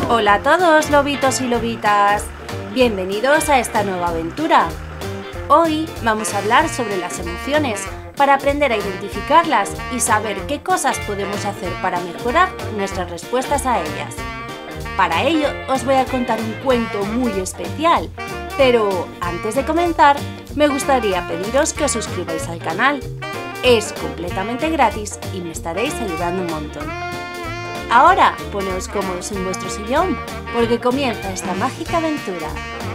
Hola a todos, lobitos y lobitas. Bienvenidos a esta nueva aventura. Hoy vamos a hablar sobre las emociones para aprender a identificarlas y saber qué cosas podemos hacer para mejorar nuestras respuestas a ellas. Para ello os voy a contar un cuento muy especial, pero antes de comenzar me gustaría pediros que os suscribáis al canal. Es completamente gratis y me estaréis ayudando un montón. Ahora poneos cómodos en vuestro sillón porque comienza esta mágica aventura.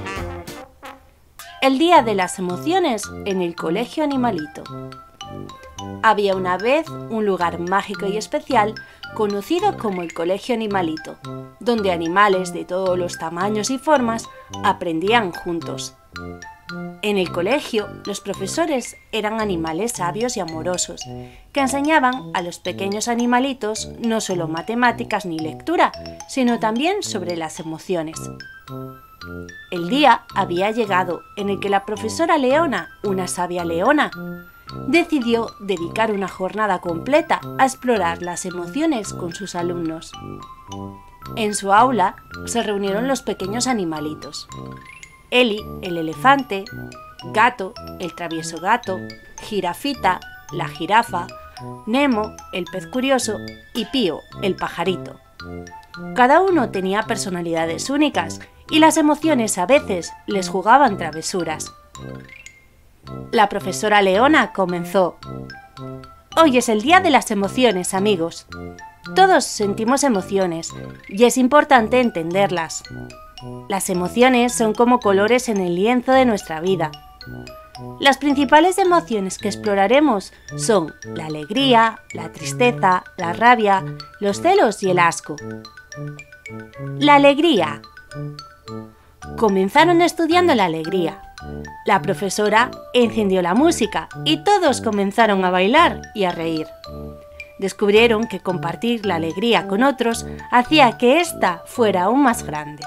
El día de las emociones en el Colegio Animalito. Había una vez un lugar mágico y especial conocido como el Colegio Animalito, donde animales de todos los tamaños y formas aprendían juntos. En el colegio, los profesores eran animales sabios y amorosos, que enseñaban a los pequeños animalitos no solo matemáticas ni lectura, sino también sobre las emociones. El día había llegado en el que la profesora Leona, una sabia leona, decidió dedicar una jornada completa a explorar las emociones con sus alumnos. En su aula se reunieron los pequeños animalitos: Eli, el elefante; Gato, el travieso gato; Jirafita, la jirafa; Nemo, el pez curioso; y Pío, el pajarito. Cada uno tenía personalidades únicas y las emociones a veces les jugaban travesuras. La profesora Leona comenzó: Hoy es el día de las emociones, amigos. Todos sentimos emociones y es importante entenderlas. Las emociones son como colores en el lienzo de nuestra vida. Las principales emociones que exploraremos son la alegría, la tristeza, la rabia, los celos y el asco. La alegría. Comenzaron estudiando la alegría. La profesora encendió la música y todos comenzaron a bailar y a reír. Descubrieron que compartir la alegría con otros hacía que ésta fuera aún más grande.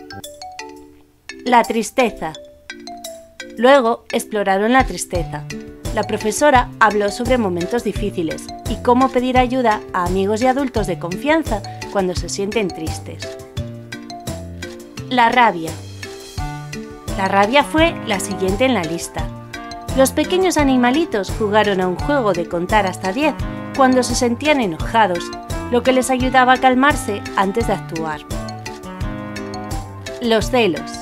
La tristeza. Luego exploraron la tristeza. La profesora habló sobre momentos difíciles y cómo pedir ayuda a amigos y adultos de confianza cuando se sienten tristes. La rabia. La rabia fue la siguiente en la lista. Los pequeños animalitos jugaron a un juego de contar hasta 10 cuando se sentían enojados, lo que les ayudaba a calmarse antes de actuar. Los celos.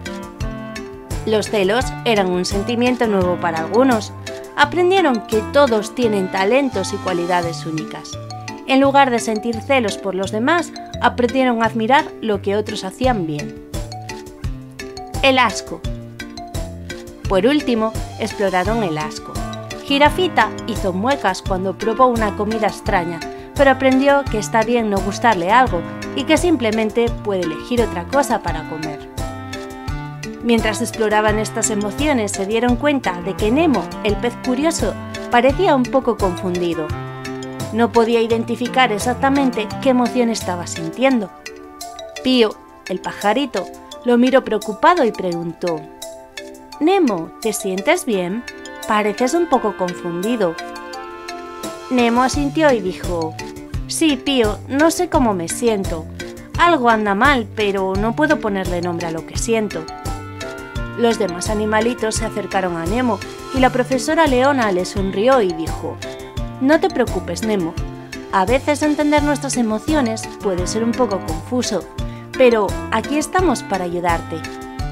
Los celos eran un sentimiento nuevo para algunos. Aprendieron que todos tienen talentos y cualidades únicas. En lugar de sentir celos por los demás, aprendieron a admirar lo que otros hacían bien. El asco. Por último, exploraron el asco. Jirafita hizo muecas cuando probó una comida extraña, pero aprendió que está bien no gustarle algo y que simplemente puede elegir otra cosa para comer. Mientras exploraban estas emociones, se dieron cuenta de que Nemo, el pez curioso, parecía un poco confundido. No podía identificar exactamente qué emoción estaba sintiendo. Pío, el pajarito, lo miró preocupado y preguntó: «Nemo, ¿te sientes bien? Pareces un poco confundido». Nemo asintió y dijo: «Sí, Pío, no sé cómo me siento. Algo anda mal, pero no puedo ponerle nombre a lo que siento». Los demás animalitos se acercaron a Nemo y la profesora Leona le sonrió y dijo: «No te preocupes, Nemo. A veces entender nuestras emociones puede ser un poco confuso, pero aquí estamos para ayudarte».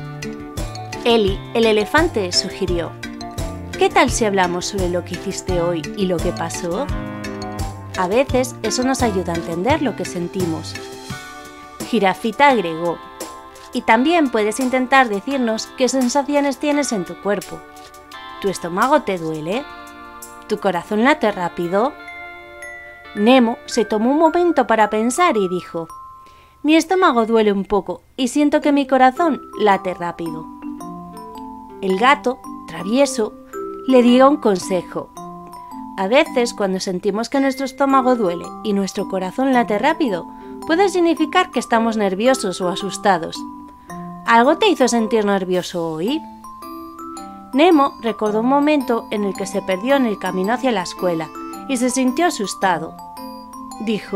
Eli, el elefante, sugirió: «¿Qué tal si hablamos sobre lo que hiciste hoy y lo que pasó? A veces eso nos ayuda a entender lo que sentimos». Jirafita agregó: «Y también puedes intentar decirnos qué sensaciones tienes en tu cuerpo. ¿Tu estómago te duele? ¿Tu corazón late rápido?». Nemo se tomó un momento para pensar y dijo: «Mi estómago duele un poco y siento que mi corazón late rápido». El gato, travieso, le dio un consejo: «A veces, cuando sentimos que nuestro estómago duele y nuestro corazón late rápido, puede significar que estamos nerviosos o asustados. ¿Algo te hizo sentir nervioso hoy?». Nemo recordó un momento en el que se perdió en el camino hacia la escuela y se sintió asustado. Dijo: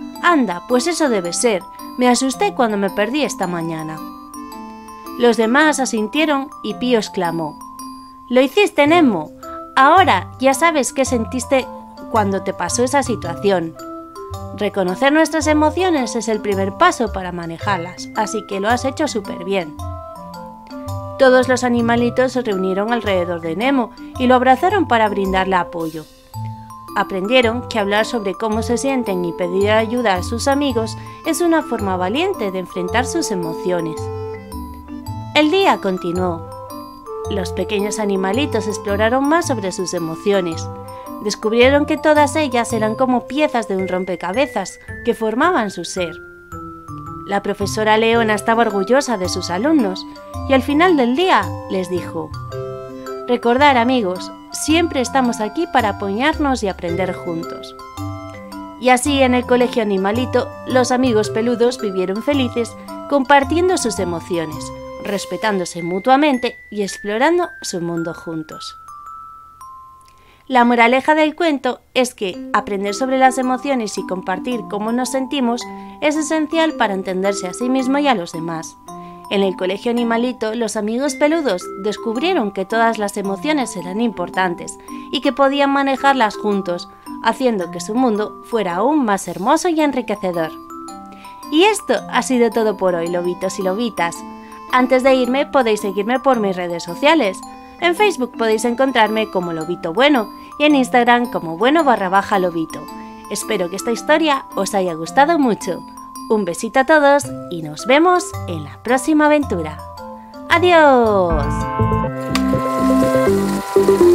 Anda, pues eso debe ser. Me asusté cuando me perdí esta mañana. Los demás asintieron y Pío exclamó: «¡Lo hiciste, Nemo! Ahora ya sabes qué sentiste cuando te pasó esa situación. Reconocer nuestras emociones es el primer paso para manejarlas, así que lo has hecho súper bien». Todos los animalitos se reunieron alrededor de Nemo y lo abrazaron para brindarle apoyo. Aprendieron que hablar sobre cómo se sienten y pedir ayuda a sus amigos es una forma valiente de enfrentar sus emociones. El día continuó. Los pequeños animalitos exploraron más sobre sus emociones. Descubrieron que todas ellas eran como piezas de un rompecabezas que formaban su ser. La profesora Leona estaba orgullosa de sus alumnos y al final del día les dijo: «Recordar, amigos, siempre estamos aquí para apoyarnos y aprender juntos». Y así en el colegio animalito, los amigos peludos vivieron felices compartiendo sus emociones, respetándose mutuamente y explorando su mundo juntos. La moraleja del cuento es que aprender sobre las emociones y compartir cómo nos sentimos es esencial para entenderse a sí mismo y a los demás. En el colegio animalito, los amigos peludos descubrieron que todas las emociones eran importantes y que podían manejarlas juntos, haciendo que su mundo fuera aún más hermoso y enriquecedor. Y esto ha sido todo por hoy, lobitos y lobitas. Antes de irme, podéis seguirme por mis redes sociales. En Facebook podéis encontrarme como Lobito Bueno y en Instagram como bueno_lobito. Espero que esta historia os haya gustado mucho. Un besito a todos y nos vemos en la próxima aventura. ¡Adiós!